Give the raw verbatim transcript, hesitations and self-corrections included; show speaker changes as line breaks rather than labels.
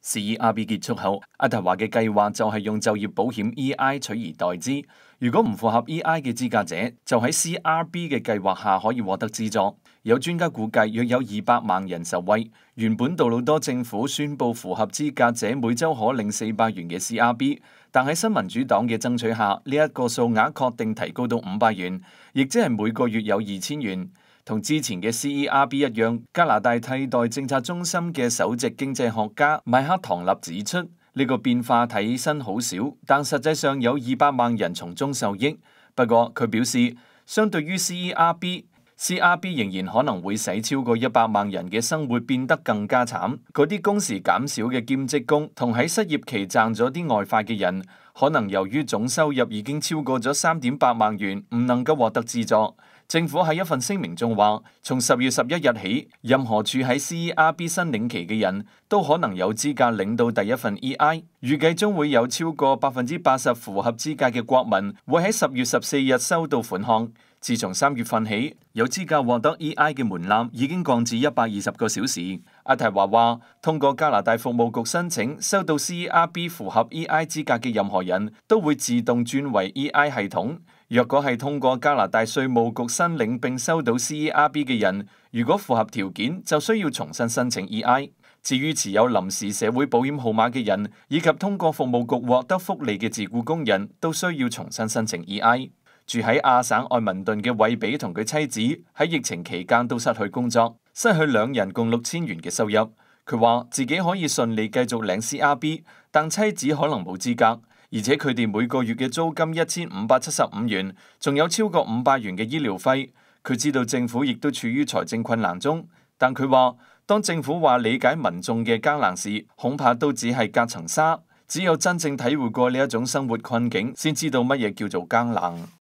C E R B 結束後，阿提話嘅計劃就係用就業保險 E I 取而代之。如果唔符合 E I 嘅資格者，就喺 C E R B 嘅計劃下可以獲得資助。有專家估計，約有二百萬人受惠。原本杜魯多政府宣布符合資格者每週可領四百元嘅 C E R B， 但喺新民主黨嘅爭取下，呢一個數額確定提高到五百元，亦即係每個月有二千元。同之前嘅 C E R B 一樣，加拿大替代政策中心嘅首席經濟學家麥克唐納指出，呢、這個變化睇起身好少，但實際上有二百萬人從中受益。不過佢表示，相對於 C E R B，C E R B 仍然可能會使超過一百萬人嘅生活變得更加慘。嗰啲工時減少嘅兼職工同喺失業期賺咗啲外快嘅人，可能由於總收入已經超過咗三點八萬元，唔能夠獲得資助。政府喺一份聲明中話，從十月十一日起，任何處喺 C E R B 申領期嘅人都可能有資格領到第一份 E I。預計將會有超過百分之八十符合資格嘅國民會喺十月十四日收到款項。自從三月份起，有資格獲得 E I 嘅門檻已經降至一百二十個小時。阿提華話，通過加拿大服務局申請收到 C E R B 符合 E I 資格嘅任何人都會自動轉為 E I 系統。若果係通過加拿大稅務局申領並收到 C E R B 嘅人，如果符合條件，就需要重新申請 E I。至於持有臨時社會保險號碼嘅人，以及通過服務局獲得福利嘅自僱工人，都需要重新申請 E I。住喺亞省愛民頓嘅韋比同佢妻子喺疫情期間都失去工作，失去兩人共六千元嘅收入。佢話自己可以順利繼續領 C E R B， 但妻子可能冇資格。而且佢哋每個月嘅租金一千五百七十五元，仲有超過五百元嘅醫療費。佢知道政府亦都處於財政困難中，但佢話當政府話理解民眾嘅艱難時，恐怕都只係隔層紗。只有真正體會過呢一種生活困境，先知道乜嘢叫做艱難。